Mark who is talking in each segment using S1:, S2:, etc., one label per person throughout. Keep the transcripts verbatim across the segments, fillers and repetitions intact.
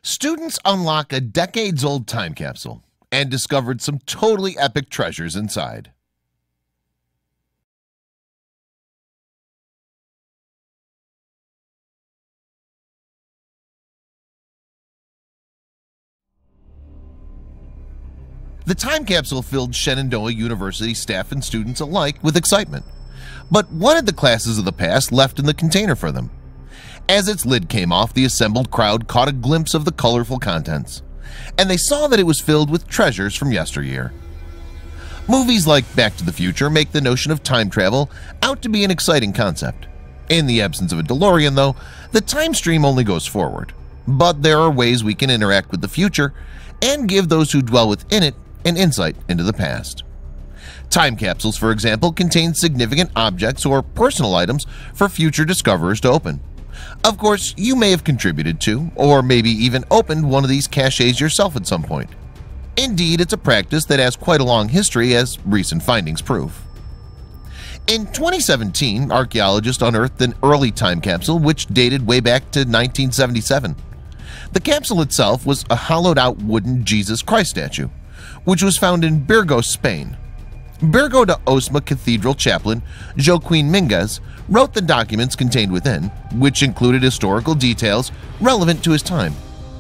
S1: Students unlock a decades-old time capsule and discovered some totally epic treasures inside. The time capsule filled Shenandoah University staff and students alike with excitement. But what had the classes of the past left in the container for them? As its lid came off, the assembled crowd caught a glimpse of the colorful contents, and they saw that it was filled with treasures from yesteryear. Movies like Back to the Future make the notion of time travel out to be an exciting concept. In the absence of a DeLorean, though, the time stream only goes forward. But there are ways we can interact with the future and give those who dwell within it an insight into the past. Time capsules, for example, contain significant objects or personal items for future discoverers to open. Of course, you may have contributed to, or maybe even opened one of these caches yourself at some point. Indeed, it's a practice that has quite a long history, as recent findings prove. In twenty seventeen, archaeologists unearthed an early time capsule which dated way back to nineteen seventy-seven. The capsule itself was a hollowed-out wooden Jesus Christ statue, which was found in Burgos, Spain. Burgo de Osma Cathedral chaplain Joaquin Minguez wrote the documents contained within, which included historical details relevant to his time.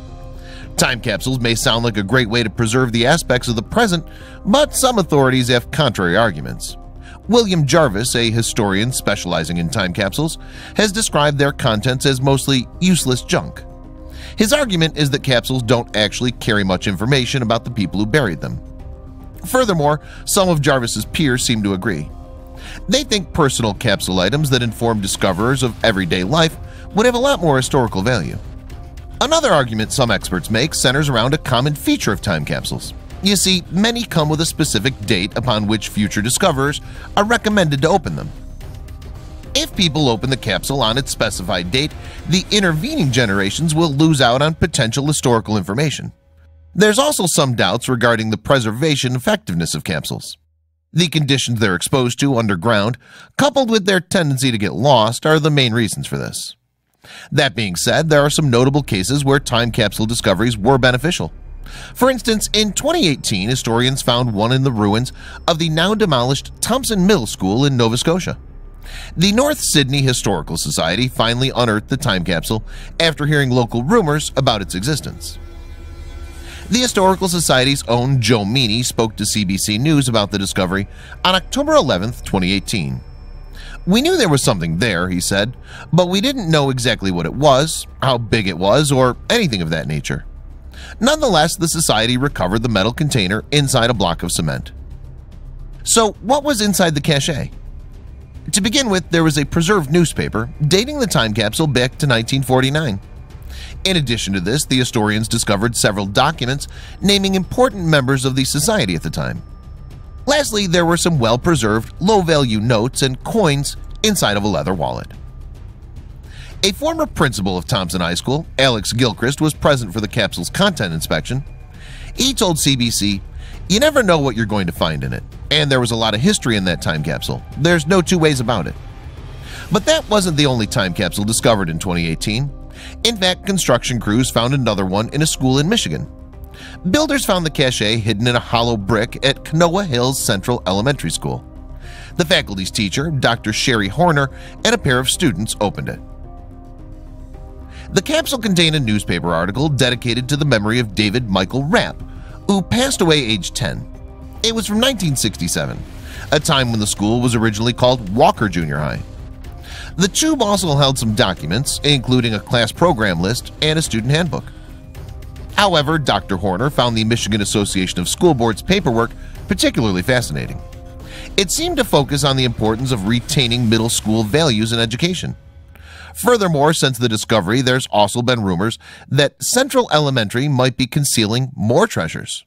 S1: Time capsules may sound like a great way to preserve the aspects of the present, but some authorities have contrary arguments. William Jarvis, a historian specializing in time capsules, has described their contents as mostly useless junk. His argument is that capsules don't actually carry much information about the people who buried them. Furthermore, some of Jarvis's peers seem to agree. They think personal capsule items that inform discoverers of everyday life would have a lot more historical value. Another argument some experts make centers around a common feature of time capsules. You see, many come with a specific date upon which future discoverers are recommended to open them. If people open the capsule on its specified date, the intervening generations will lose out on potential historical information. There's also some doubts regarding the preservation effectiveness of capsules. The conditions they're exposed to underground, coupled with their tendency to get lost, are the main reasons for this. That being said, there are some notable cases where time capsule discoveries were beneficial. For instance, in twenty eighteen, historians found one in the ruins of the now demolished Thompson Middle School in Nova Scotia. The North Sydney Historical Society finally unearthed the time capsule after hearing local rumors about its existence. The Historical Society's own Joe Meany spoke to C B C News about the discovery on October eleventh, twenty eighteen. "We knew there was something there," he said, "but we didn't know exactly what it was, how big it was, or anything of that nature." Nonetheless, the Society recovered the metal container inside a block of cement. So, what was inside the cache? To begin with, there was a preserved newspaper dating the time capsule back to nineteen forty-nine. In addition to this, the historians discovered several documents naming important members of the society at the time. Lastly, there were some well-preserved, low-value notes and coins inside of a leather wallet. A former principal of Thompson High School, Alex Gilchrist, was present for the capsule's content inspection. He told C B C, "You never know what you're going to find in it, and there was a lot of history in that time capsule. There's no two ways about it." But that wasn't the only time capsule discovered in twenty eighteen. In fact, construction crews found another one in a school in Michigan. Builders found the cache hidden in a hollow brick at Kanoa Hills Central Elementary School. The faculty's teacher, Doctor Sherry Horner, and a pair of students opened it. The capsule contained a newspaper article dedicated to the memory of David Michael Rapp, who passed away aged ten. It was from nineteen sixty-seven, a time when the school was originally called Walker Junior High. The tube also held some documents, including a class program list and a student handbook. However, Doctor Horner found the Michigan Association of School Boards paperwork particularly fascinating. It seemed to focus on the importance of retaining middle school values in education. Furthermore, since the discovery, there's also been rumors that Central Elementary might be concealing more treasures.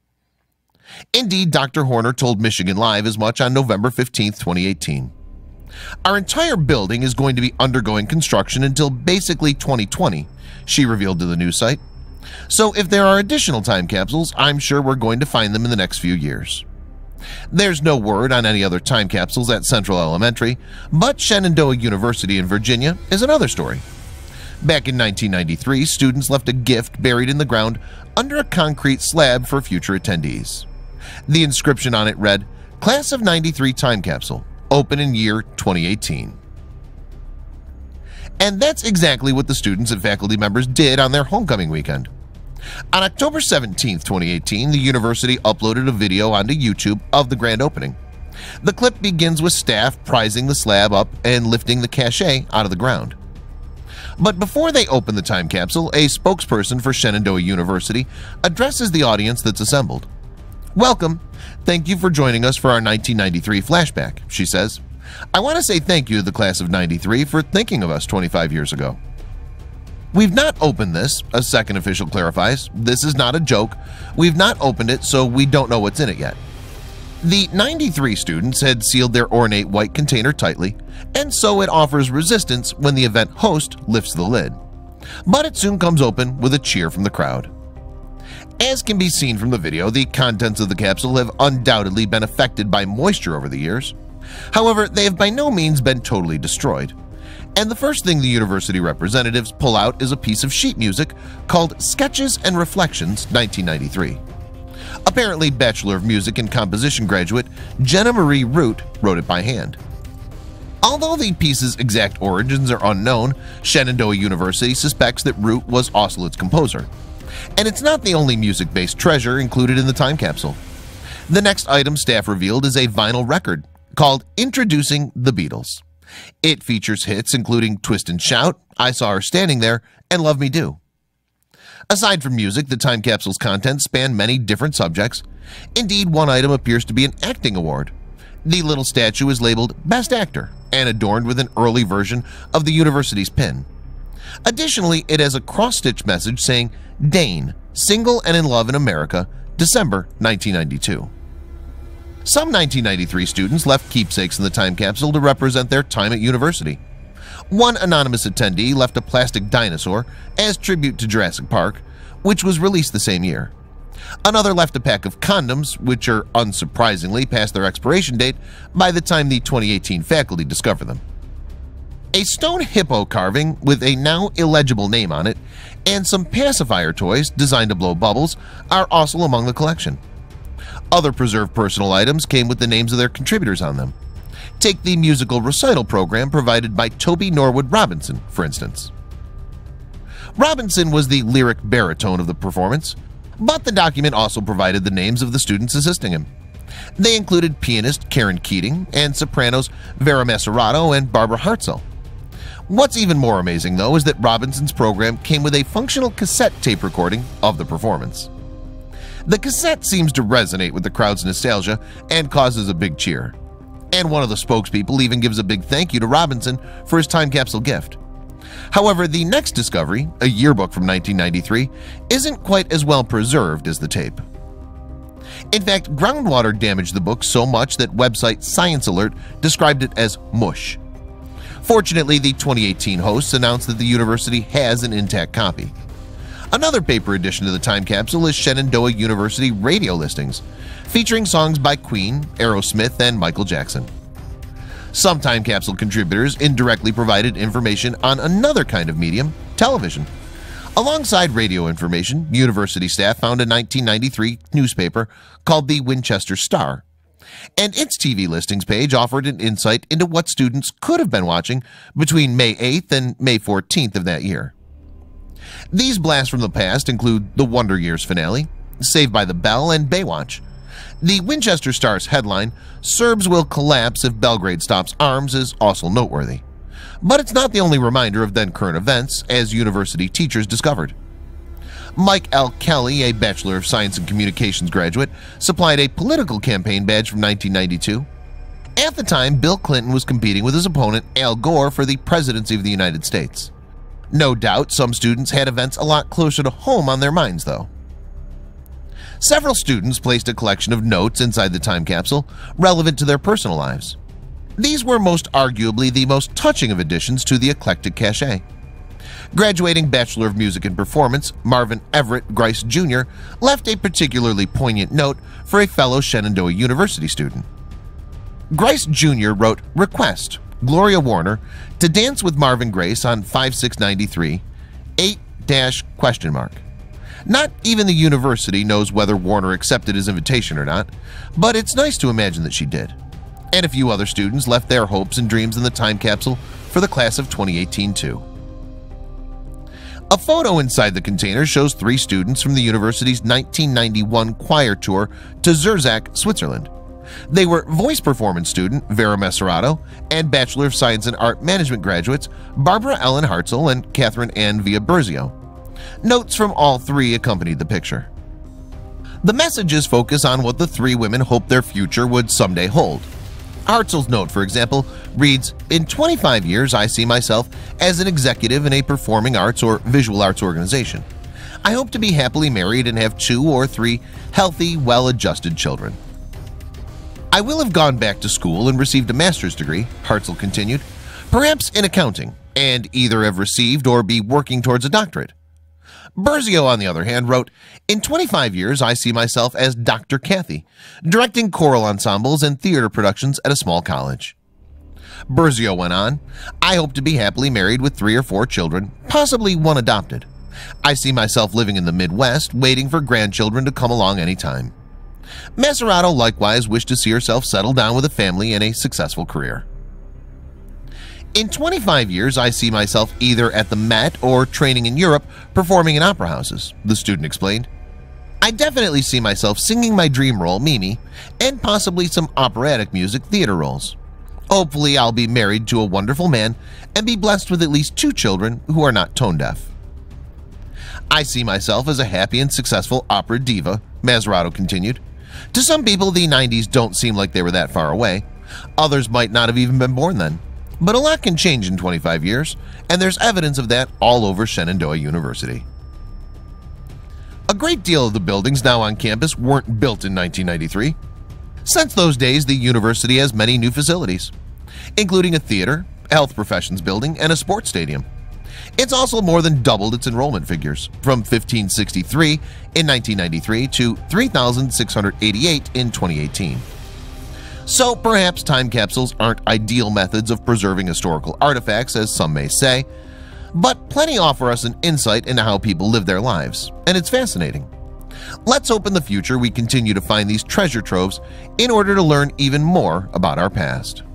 S1: Indeed, Doctor Horner told Michigan Live as much on November fifteenth, twenty eighteen. "Our entire building is going to be undergoing construction until basically twenty twenty, she revealed to the news site. "So if there are additional time capsules, I'm sure we're going to find them in the next few years." There's no word on any other time capsules at Central Elementary, but Shenandoah University in Virginia is another story. Back in nineteen ninety-three, students left a gift buried in the ground under a concrete slab for future attendees. The inscription on it read, "Class of ninety-three Time Capsule, open in year twenty eighteen." And that's exactly what the students and faculty members did on their homecoming weekend. On October seventeenth, twenty eighteen, the university uploaded a video onto YouTube of the grand opening. The clip begins with staff prizing the slab up and lifting the cachet out of the ground. But before they open the time capsule, a spokesperson for Shenandoah University addresses the audience that's assembled. "Welcome. Thank you for joining us for our nineteen ninety-three flashback," she says. "I want to say thank you to the class of ninety-three for thinking of us twenty-five years ago." "We've not opened this," a second official clarifies. "This is not a joke. We've not opened it, so we don't know what's in it yet." The ninety-three students had sealed their ornate white container tightly, and so it offers resistance when the event host lifts the lid. But it soon comes open with a cheer from the crowd. As can be seen from the video, the contents of the capsule have undoubtedly been affected by moisture over the years. However, they have by no means been totally destroyed. And the first thing the university representatives pull out is a piece of sheet music called Sketches and Reflections nineteen ninety-three. Apparently, Bachelor of Music and Composition graduate Jenna Marie Root wrote it by hand. Although the piece's exact origins are unknown, Shenandoah University suspects that Root was also its composer. And it's not the only music-based treasure included in the time capsule. The next item staff revealed is a vinyl record called Introducing the Beatles. It features hits including Twist and Shout, I Saw Her Standing There, and Love Me Do. Aside from music, the time capsule's contents span many different subjects. Indeed, one item appears to be an acting award. The little statue is labeled Best Actor and adorned with an early version of the university's pin. Additionally, it has a cross-stitch message saying, "Dane, single and in love in America, December nineteen ninety-two." Some nineteen ninety-three students left keepsakes in the time capsule to represent their time at university. One anonymous attendee left a plastic dinosaur as tribute to Jurassic Park, which was released the same year. Another left a pack of condoms, which are unsurprisingly past their expiration date by the time the twenty eighteen faculty discover them. A stone hippo carving with a now illegible name on it and some pacifier toys designed to blow bubbles are also among the collection. Other preserved personal items came with the names of their contributors on them. Take the musical recital program provided by Toby Norwood Robinson, for instance. Robinson was the lyric baritone of the performance, but the document also provided the names of the students assisting him. They included pianist Karen Keating and sopranos Vera Maserato and Barbara Hartzell. What's even more amazing, though, is that Robinson's program came with a functional cassette tape recording of the performance. The cassette seems to resonate with the crowd's nostalgia and causes a big cheer. And one of the spokespeople even gives a big thank you to Robinson for his time capsule gift. However, the next discovery, a yearbook from nineteen ninety-three, isn't quite as well preserved as the tape. In fact, groundwater damaged the book so much that website Science Alert described it as mush. Fortunately, the twenty eighteen hosts announced that the university has an intact copy. Another paper addition to the time capsule is Shenandoah University radio listings, featuring songs by Queen, Aerosmith, and Michael Jackson. Some time capsule contributors indirectly provided information on another kind of medium, television. Alongside radio information, university staff found a nineteen ninety-three newspaper called the Winchester Star, and its T V listings page offered an insight into what students could have been watching between May eighth and May fourteenth of that year. These blasts from the past include the Wonder Years finale, Saved by the Bell, and Baywatch. The Winchester Star's headline, "Serbs will collapse if Belgrade stops arms," is also noteworthy. But it's not the only reminder of then current events, as university teachers discovered. Mike L. Kelly, a Bachelor of Science in Communications graduate, supplied a political campaign badge from nineteen ninety-two. At the time, Bill Clinton was competing with his opponent Al Gore for the presidency of the United States. No doubt some students had events a lot closer to home on their minds, though. Several students placed a collection of notes inside the time capsule relevant to their personal lives. These were most arguably the most touching of additions to the eclectic cachet. Graduating Bachelor of Music and Performance Marvin Everett Grice Junior left a particularly poignant note for a fellow Shenandoah University student. Grice Junior wrote, "Request, Gloria Warner, to dance with Marvin Grace on five six ninety-three dash question mark. Not even the university knows whether Warner accepted his invitation or not, but it's nice to imagine that she did. And a few other students left their hopes and dreams in the time capsule for the class of twenty eighteen too. A photo inside the container shows three students from the university's nineteen ninety-one choir tour to Zurzach, Switzerland. They were voice performance student Vera Meserato and Bachelor of Science in Art Management graduates Barbara Ellen Hartzell and Catherine Ann Villa-Burzio. Notes from all three accompanied the picture. The messages focus on what the three women hoped their future would someday hold. Hartzell's note, for example, reads, "In twenty-five years, I see myself as an executive in a performing arts or visual arts organization. I hope to be happily married and have two or three healthy, well-adjusted children." "I will have gone back to school and received a master's degree," Hartzell continued, "perhaps in accounting, and either have received or be working towards a doctorate." Burzio, on the other hand, wrote, "In twenty-five years, I see myself as Doctor Kathy, directing choral ensembles and theater productions at a small college." Burzio went on, "I hope to be happily married with three or four children, possibly one adopted. I see myself living in the Midwest, waiting for grandchildren to come along anytime." Meserato likewise wished to see herself settle down with a family and a successful career. "In twenty-five years, I see myself either at the Met or training in Europe performing in opera houses," the student explained. "I definitely see myself singing my dream role, Mimi, and possibly some operatic music theater roles. Hopefully, I'll be married to a wonderful man and be blessed with at least two children who are not tone deaf." "I see myself as a happy and successful opera diva," Meserato continued. "To some people, the nineties don't seem like they were that far away. Others might not have even been born then. But a lot can change in twenty-five years, and there's evidence of that all over Shenandoah University." A great deal of the buildings now on campus weren't built in nineteen ninety-three. Since those days, the university has many new facilities, including a theater, health professions building, and a sports stadium. It's also more than doubled its enrollment figures, from fifteen sixty-three in nineteen ninety-three to three thousand six hundred eighty-eight in twenty eighteen. So perhaps time capsules aren't ideal methods of preserving historical artifacts, as some may say, but plenty offer us an insight into how people live their lives, and it's fascinating. Let's hope in the future we continue to find these treasure troves in order to learn even more about our past.